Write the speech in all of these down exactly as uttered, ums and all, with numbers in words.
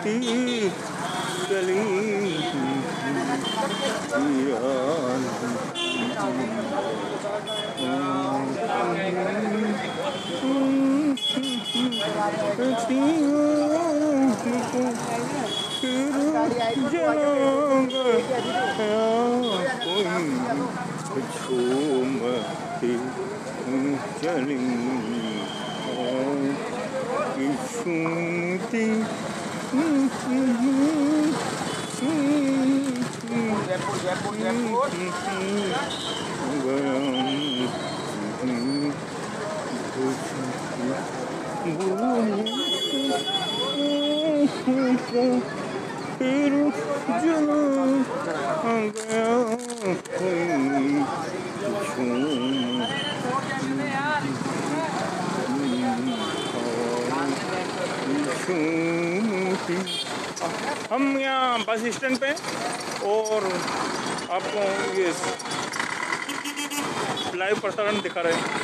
चली झूमती चली सुनती जयपुर जयपुर जयपुर फिर जना गया हम यहाँ बस स्टैंड पे और आपको ये लाइव प्रसारण दिखा रहे हैं।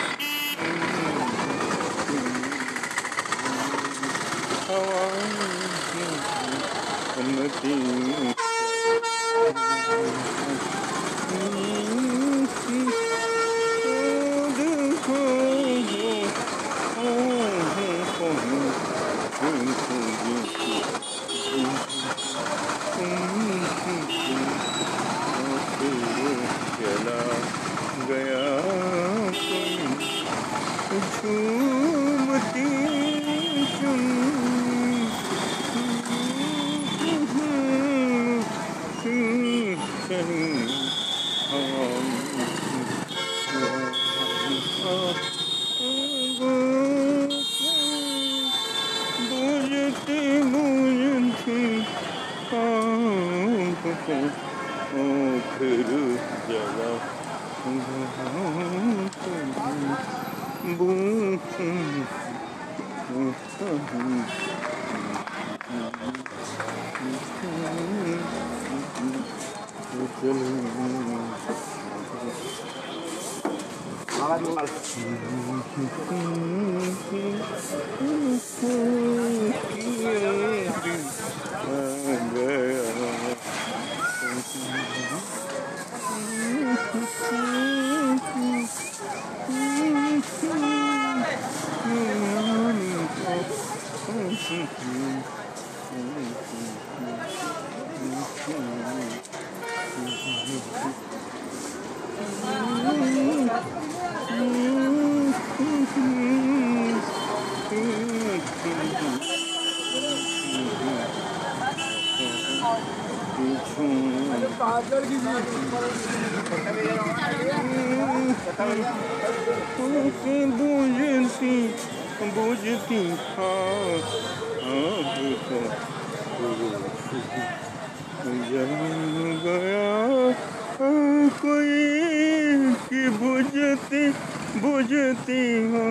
चला गया झूमती बुझती बुझती ओ फिर जला बुझती बुझती हाँ गया कोई की बुझती बुझती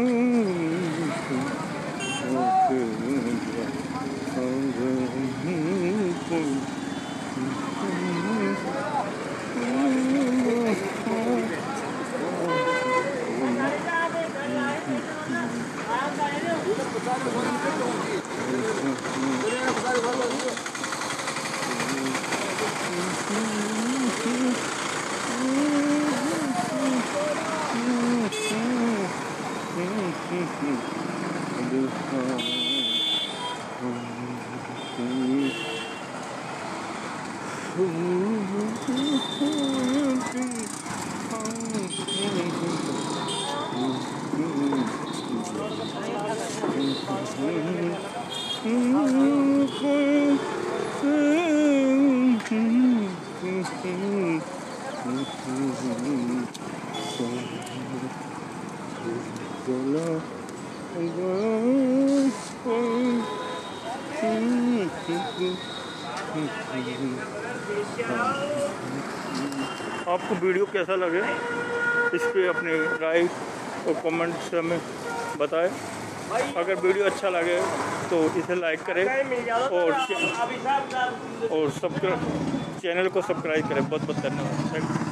आपको वीडियो कैसा लगे इस पर अपने राय और कमेंट्स हमें बताएं। अगर वीडियो अच्छा लगे तो इसे लाइक करें और और सब्सक्राइब चैनल को सब्सक्राइब करें। बहुत बहुत धन्यवाद।